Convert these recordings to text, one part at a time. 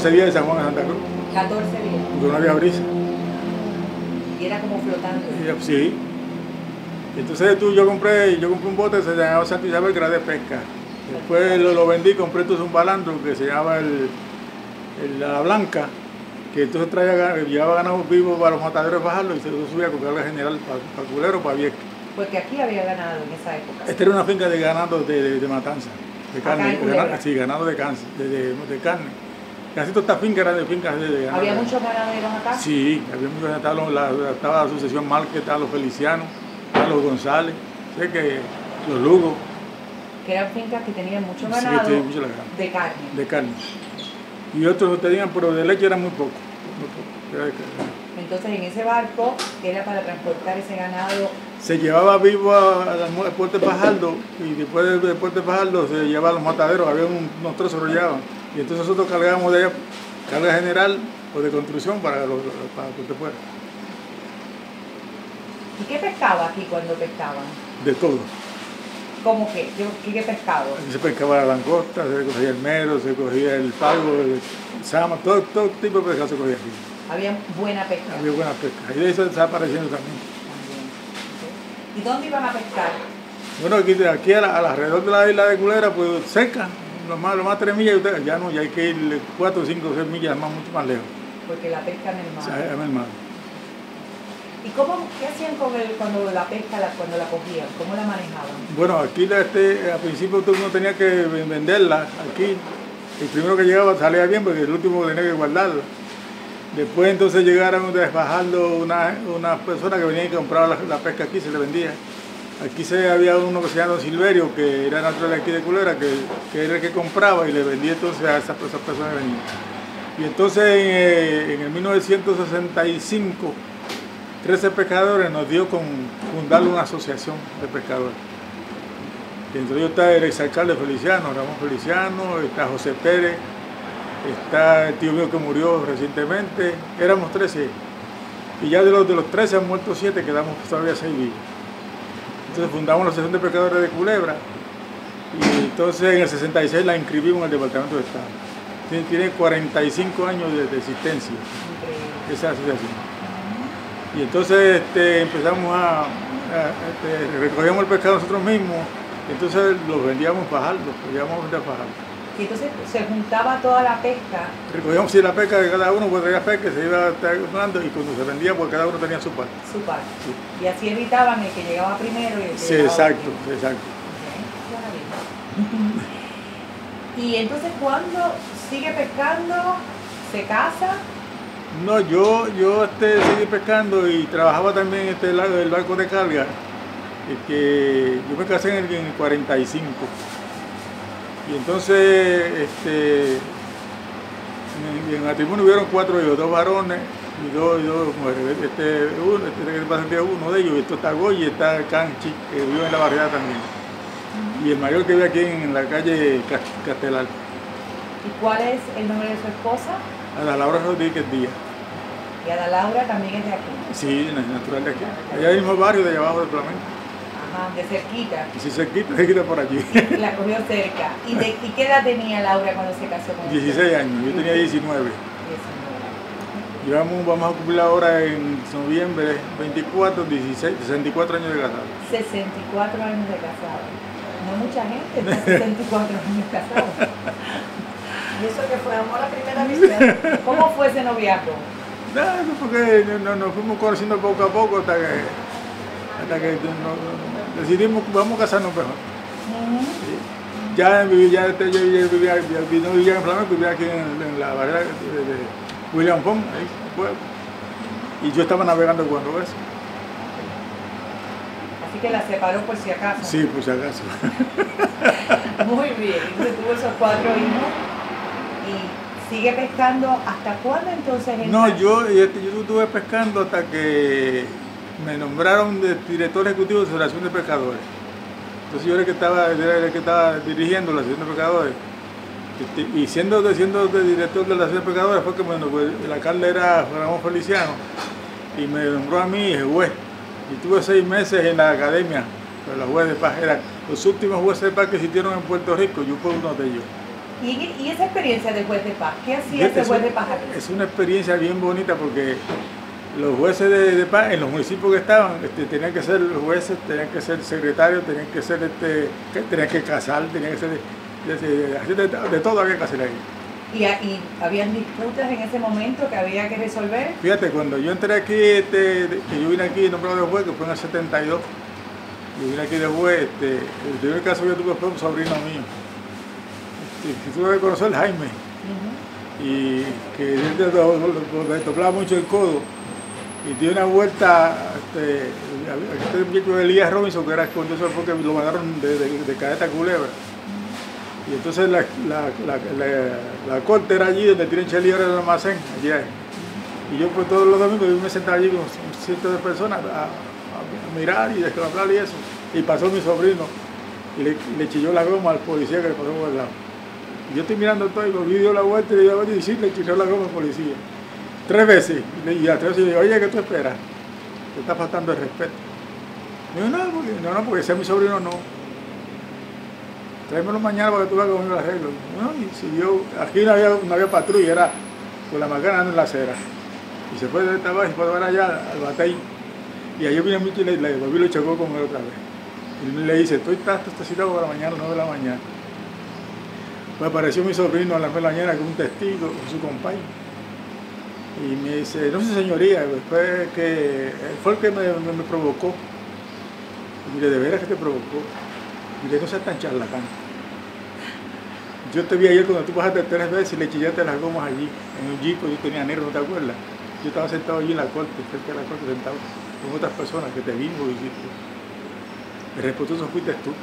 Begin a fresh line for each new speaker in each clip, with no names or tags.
Ese día de San Juan a Santa Cruz.
14 días.
Porque no había brisa.
Y era como flotando.
Sí. Entonces yo compré un bote que se llamaba Santa Isabel, que era de pesca. Después lo vendí, compré entonces un balandro que se llamaba la Blanca, que entonces llevaba ganado vivo para los mataderos de bajarlo y se lo subía con carga general para Culebro, para Vieques.
Porque aquí había ganado en esa época.
Esta era una finca de ganado de matanza, de carne. Sí, ganado de carne. Casi todas estas fincas eran de fincas de ganado.
¿Había muchos ganaderos acá?
Sí, había muchos ganaderos. Estaba la sucesión Márquez, estaban los Felicianos, estaban los González, sé que los Lugos.
Que eran fincas que tenían mucho ganado,
sí, mucho
de carne.
De carne. Y otros tenían, pero de leche era muy poco. Era de carne.
Entonces en ese barco, que era para transportar ese ganado,
se llevaba vivo al puerto de Fajardo y después del puerto de Fajardo se llevaba a los mataderos, había unos trozos que lo llevaban. Y entonces nosotros cargábamos de allá carga general o de construcción para que usted pueda.
¿Y qué pescaba aquí cuando pescaban?
De todo.
¿Cómo qué? ¿Qué pescado?
Se pescaba la langosta, se cogía el mero, se cogía el pago, el sama, todo tipo de pescado se cogía aquí.
Había buena pesca.
Había buena pesca. Y de eso está apareciendo también.
¿Y dónde iban a pescar?
Bueno, aquí alrededor de la isla de Culebra, pues cerca, lo más 3 millas, ya no, ya hay que ir 4, 5, 6 millas más, mucho más lejos.
Porque la pesca en el mar.
O sea, en el mar.
¿Y qué hacían con cuando la pesca, cuando la cogían? ¿Cómo la manejaban?
Bueno, aquí al principio uno tenía que venderla aquí. El primero que llegaba salía bien porque el último tenía que guardarla. Después entonces llegaron a Fajardo unas personas que venían y compraban la pesca aquí, se le vendía. Aquí había uno que se llama Don Silverio, que era natural de aquí de Culebra, que era el que compraba y le vendía entonces a esas personas que venían. Y entonces en el 1965, 13 pescadores nos dio con fundar una asociación de pescadores. Y entre ellos está el exalcalde Feliciano, Ramón Feliciano, está José Pérez, está el tío mío que murió recientemente, éramos 13. Y ya de los 13 han muerto 7, quedamos todavía 6 vivos. Entonces fundamos la Asociación de Pescadores de Culebra y entonces en el 66 la inscribimos en el Departamento de Estado. Tiene 45 años de existencia esa asociación. Y entonces empezamos recogíamos el pescado nosotros mismos, entonces los vendíamos en Fajardo, los llevábamos a vender a Fajardo.
Y entonces se juntaba toda la pesca.
Recogíamos la pesca de cada uno, pues traía pesca, se iba acumulando y cuando se vendía, pues cada uno tenía su parte.
Su parte. Sí. Y así evitaban el que llegaba primero y el que
sí,
llegaba
exacto,
último.
exacto.
Okay. Y entonces cuando sigue pescando, se casa.
No, yo seguí pescando y trabajaba también el barco de carga. Que yo me casé en el 45. Y entonces en el matrimonio hubieron 4 hijos, 2 varones y dos mujeres. Uno de ellos, esto está Goy y está Canchi, que vive en la barriada también. Y el mayor que vive aquí en la calle Castelar.
¿Y cuál es el nombre de su esposa?
Ada Laura Rodríguez Díaz.
¿Y Ada Laura también es de aquí?
Sí, natural de aquí. Allá hay mismo barrio de allá abajo del Flamenco.
Ajá, de cerquita.
Sí, cerquita por allí.
La cogió cerca. ¿Y qué edad tenía Laura cuando se casó con
16 años, yo tenía 19. Vamos a cumplir ahora en noviembre 24, 64 años de casado.
64 años de casado. No mucha gente está 64 años casado. ¿Y eso que fue amor a primera vista? ¿Cómo fue ese noviazgo?
No, porque nos fuimos conociendo poco a poco hasta que decidimos vamos a casarnos mejor. Ya vivía en Flamenco, vivía aquí en la barrera de William Fong, ahí, pueblo. Y yo estaba navegando cuando eso.
Así que la separó por si acaso.
Sí, por si acaso.
Muy bien, entonces tuvo esos 4 hijos y sigue pescando. ¿Hasta cuándo entonces?
No, yo estuve pescando hasta que me nombraron de director ejecutivo de la Asociación de Pescadores. Entonces yo era el que estaba dirigiendo la Asociación de Pescadores. Y siendo de director de la Asociación de Pescadores fue que el alcalde era Ramón Feliciano y me nombró a mí juez. Y tuve 6 meses en la academia de los jueces de paz. Eran los últimos jueces de paz que existieron en Puerto Rico, yo fui uno de ellos.
¿Y esa experiencia de juez de paz? ¿Qué hacía ese juez de paz aquí?
Es una experiencia bien bonita porque los jueces de paz en los municipios que estaban tenían que ser los jueces, tenían que ser secretarios, tenían que ser tenían que casar, tenían que ser de todo había que hacer ahí.
¿Y habían disputas en ese momento que había que resolver?
Fíjate, cuando yo entré aquí, que yo vine aquí nombrado de juez, que fue en el 72, yo vine aquí de juez, el primer caso que yo tuve fue un sobrino mío. Si tú debes conocer Jaime, y que él le tocaba mucho el codo, y dio una vuelta, este muchacho de Elías Robinson, que era cuando eso fue que lo mandaron de Cadeta a Culebra. Y entonces la corte era allí donde tienen Cheli ahora en el almacén, allí hay. Y yo pues todos los domingos yo me sentaba allí con un ciento de personas a mirar y a hablar y eso. Y pasó mi sobrino y le chilló la goma al policía que le pasó por el lado. Y yo estoy mirando todo y volví, dio la vuelta y le dio la vuelta y sí, le chilló la goma al policía. 3 veces. Y a 3 veces le digo, oye, ¿qué tú esperas? Te está faltando el respeto. Me dijo, no, porque ese es mi sobrino, no. Tráemelo mañana para que tú veas cómo yo lo arreglo. No, y siguió, aquí no había patrulla, era con la macana en la acera. Y se fue de esta vez y fue a ver allá al batey. Y ahí vino mucho y le volví y lo chocó con él otra vez. Y le dice, tú estás citado para mañana, 9 de la mañana. Pues apareció mi sobrino a las 9 de la mañana con un testigo, con su compañero. Y me dice, no sé señoría, fue el que me provocó. Y mire, ¿de veras que te provocó? Mire, no seas tan charlatán. Yo te vi ayer cuando tú bajaste 3 veces y le chillaste las gomas allí, en un jeep, yo tenía negro, ¿no te acuerdas? Yo estaba sentado allí en la corte, frente a la corte, sentado con otras personas que te vimos y hiciste. El respetuoso fuiste tú.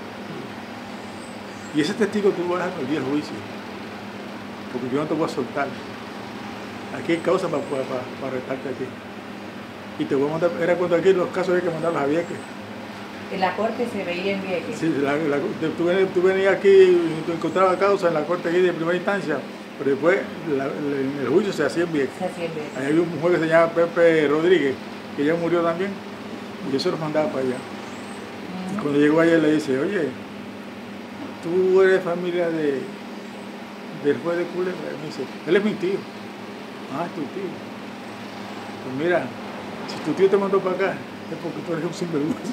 Y ese testigo tú vas a el día del juicio, porque yo no te voy a soltar. Aquí hay causa para arrestarte aquí. Y te voy a mandar, era cuando aquí los casos había que mandarlos a Vieques.
En la corte se veía en Vieques.
Sí, tú venías aquí y tú encontrabas causa en la corte aquí de primera instancia, pero después el juicio se hacía en Vieques. Se hacía en Vieques. Ahí había un juez que se llama Pepe Rodríguez, que ya murió también, y yo se los mandaba para allá. Y cuando llegó allá le dice, oye, tú eres familia del juez de Culebra. Me dice, él es mi tío. Ah, es tu tío. Pues mira, si tu tío te mandó para acá, es porque tú eres un sinvergüenza.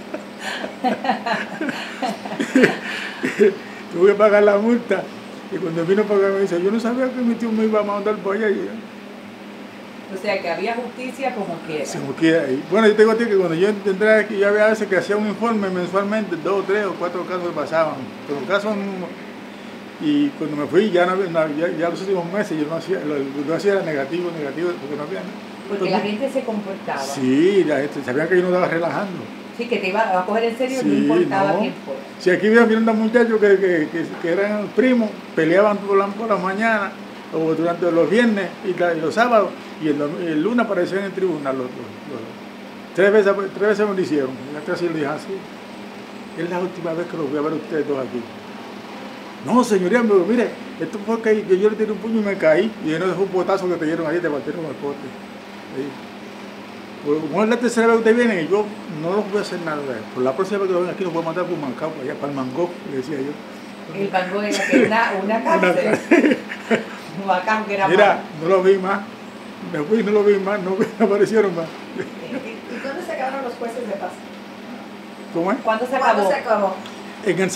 Tuve que pagar la multa. Y cuando vino a pagar me dice, yo no sabía que mi tío me iba a mandar para allá.
O sea, que había justicia como quiera.
Como quiera. Y bueno, yo tengo a ti que cuando yo entré aquí, yo había veces que hacía un informe mensualmente, 2, 3 o 4 casos que pasaban. Pero casos. Y cuando me fui, ya los últimos meses, yo no hacía, lo que hacía era negativo, porque no había nada.
Porque la gente se comportaba.
Sí, la gente sabía que yo no estaba relajando.
Sí, que te iba a coger en serio, sí, no importaba quién fuera.
Si aquí viendo muchachos que eran primos, peleaban por las mañanas, o durante los viernes y los sábados, y el lunes aparecían en el tribunal. 3 veces me lo hicieron. Y la 3 le dije así. Es la última vez que los voy a ver a ustedes dos aquí. No, señoría, pero mire, esto fue que yo le tiré un puño y me caí. Y no fue un botazo que te dieron ahí, te partieron el pote. Pues, la tercera vez que ustedes vienen y yo no los voy a hacer nada. Por la próxima vez que lo vengan aquí los voy a mandar por Mancao, para allá, para el Mangó, le decía yo.
El Mangó era que una cárcel. Bacán que era.
Mira,
más.
no lo vi más. Me fui y no lo vi más, no aparecieron más.
¿Y cuándo se acabaron los jueces de paz?
¿Cómo es?
¿Cuándo se acabó?
En el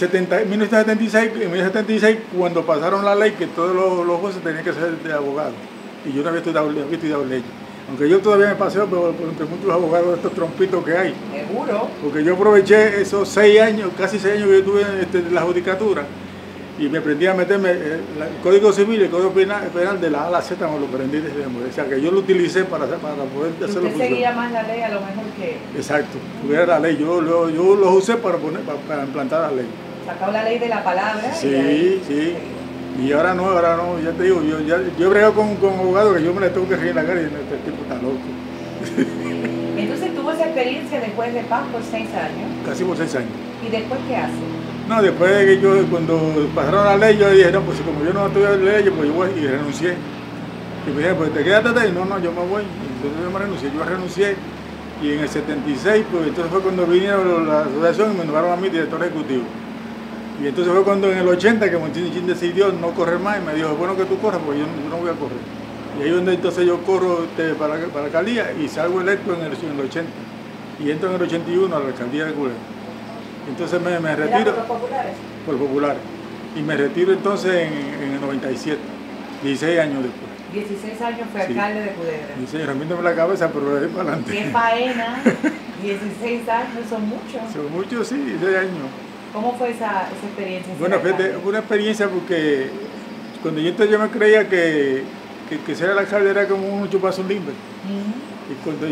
1976, cuando pasaron la ley que todos los jueces tenían que ser de abogados. Y yo no había estudiado leyes. Aunque yo todavía me paseo por entre muchos abogados de estos trompitos que hay.
Seguro.
Porque yo aproveché esos 6 años, casi 6 años que yo tuve en la judicatura, y me aprendí a meterme el Código Civil y el Código Penal de la A a la Z, me lo aprendí desde o sea, que yo lo utilicé para poder hacerlo.
Usted seguía más la ley a lo mejor que...
Exacto, porque era la ley, yo lo usé para implantar la ley.
Sacó la ley de la palabra.
Sí, sí. Y ahora no, ya te digo, yo he bregado con abogados que yo me le tengo que reír en la cara y este tipo está loco.
Entonces tuvo esa experiencia de juez de paz por 6 años.
Casi por 6 años.
¿Y después qué hace?
No, después de que cuando pasaron la ley, yo dije, no, pues como yo no estudié leyes, pues yo voy y renuncié. Y me dije, pues te quedas hasta ahí. No, yo me voy. Entonces yo me renuncié. Yo renuncié y en el 76, pues entonces fue cuando vinieron la asociación y me nombraron a mí director ejecutivo. Y entonces fue cuando en el 80 que Monchín decidió no correr más y me dijo, es bueno que tú corras porque yo no voy a correr. Y ahí es donde entonces yo corro para la alcaldía y salgo electo en el 80. Y entro en el 81 a la alcaldía de Culebra. Entonces me retiro.
¿Era por los populares?
Por populares. Y me retiro entonces en el 97, 16 años después.
16 años fue alcalde de Culebra.
16, rompiéndome la cabeza, pero de ahí para adelante.
¡Qué faena! 16 años son muchos.
Son muchos, sí, 16 años.
¿Cómo fue esa experiencia?
Bueno, fue una experiencia porque cuando yo me creía que ser el alcalde era como un chupazo limber. Y cuando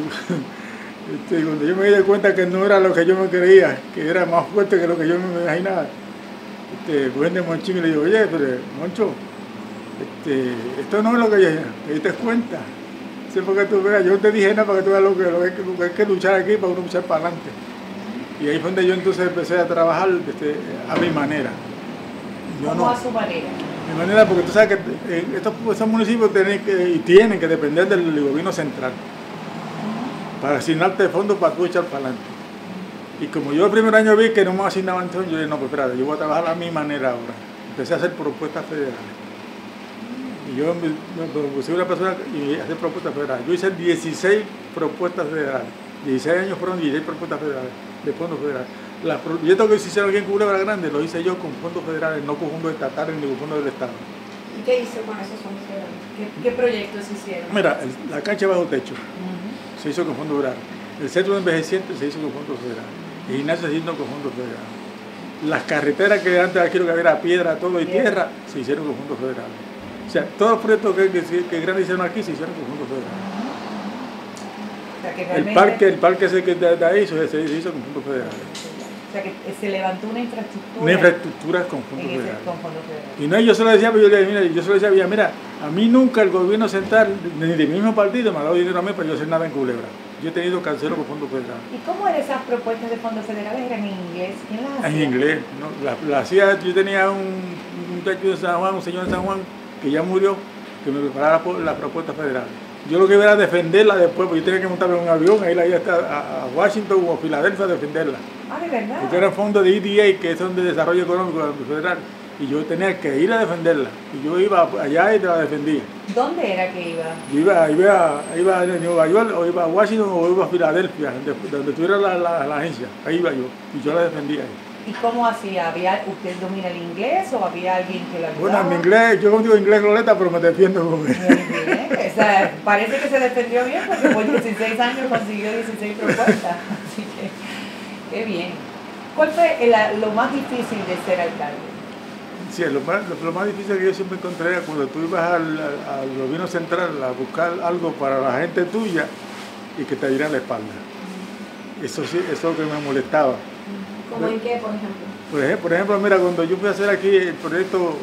yo me di cuenta que no era lo que yo me creía, que era más fuerte que lo que yo me imaginaba, Buen de Monchín y le digo, oye, pero Moncho, esto no es lo que yo te diste cuenta. Sí, porque tú veas, yo no te dije nada para que tú veas lo que hay que luchar aquí para uno luchar para adelante. Y ahí fue donde yo entonces empecé a trabajar a mi manera.
¿Cómo a su manera?
Mi manera, porque tú sabes que estos municipios tienen que depender del gobierno central para asignarte fondos para tú echar para adelante. Y como yo el primer año vi que no me asignaban, entonces yo dije, no, pues espérate, yo voy a trabajar a mi manera ahora. Empecé a hacer propuestas federales. Y yo me puse una persona y hacer propuestas federales. Yo hice 16 propuestas federales. 16 años fueron 16 propuestas federales, de fondos federales. Los proyectos que se hicieron aquí en Culebra Grande los hice yo con fondos federales, no con fondos estatales ni con fondos del Estado.
¿Y qué hizo con esos fondos federales? ¿Qué proyectos hicieron?
Mira, la cancha bajo techo se hizo con fondos federales. El centro de envejecientes se hizo con fondos federales. El gimnasio se hizo con fondos federales. Las carreteras que antes aquí lo que había era piedra, todo y tierra, se hicieron con fondos federales. O sea, todos los proyectos que grandes hicieron aquí se hicieron con fondos federales.
O sea, que realmente...
El parque ese que de ahí se hizo con fondos federales.
O sea, que se levantó una infraestructura.
Una infraestructura con fondos federales.
Con fondos federales.
Y no, yo se lo decía, mira, a mí nunca el gobierno central, ni de mi mismo partido, me ha dado dinero a mí para yo hacer nada en Culebra. Yo he tenido cancelo con fondos federales.
¿Y cómo eran esas propuestas de fondos federales? ¿Eran en inglés? ¿Quién las hacía?
En inglés, ¿no? La hacía, yo tenía un muchacho de San Juan, un señor de San Juan, que ya murió, que me preparaba las propuestas federales. Yo lo que iba era defenderla después, porque yo tenía que montarme en un avión, ahí a Washington o a Filadelfia a defenderla.
Ah, ¿de verdad?
Porque era fondo de EDA, que son de desarrollo económico federal, y yo tenía que ir a defenderla. Y yo iba allá y la defendía.
¿Dónde era que iba?
Yo iba a Nueva York, o iba a Washington, o iba a Filadelfia, donde tuviera la agencia. Ahí iba yo, y yo la defendía ahí.
¿Y cómo hacía? ¿Usted domina el inglés o había alguien que lo ayudaba?
Bueno, en mi inglés, yo digo inglés roleta, pero me defiendo con él.
O sea, parece que se defendió bien porque por 16 años consiguió 16 propuestas. Así que, qué bien. ¿Cuál fue lo más difícil de ser alcalde?
Sí, lo más difícil que yo siempre encontré era cuando tú ibas al gobierno central a buscar algo para la gente tuya y que te dieran la espalda. Eso sí, eso es lo que me molestaba.
¿Cómo en qué, por ejemplo?
Por ejemplo, mira, cuando yo fui a hacer aquí el proyecto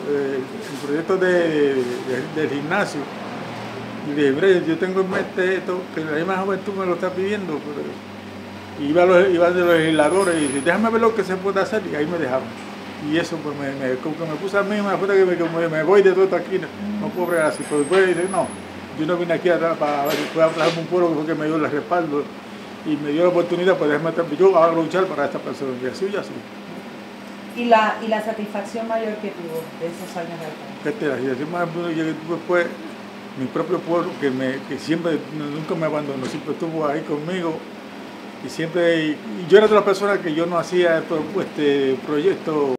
del gimnasio, y dije, mira, yo tengo en mente esto, que la misma juventud me lo está pidiendo, pero iban de los legisladores y dije, déjame ver lo que se puede hacer, y ahí me dejaban. Y eso pues como que me puse a mí, me voy de todo esto aquí, no puedo bregar así. Pero después dije, no, yo no vine aquí para trabajarme un pueblo que fue que me dio el respaldo y me dio la oportunidad, pues déjame yo a luchar para esta persona, y así.
¿Y la satisfacción mayor que tuvo de esos años de alcalde?
Y así más después, mi propio pueblo, que siempre, nunca me abandonó, siempre estuvo ahí conmigo. Y siempre, y yo era de las personas que yo no hacía proyectos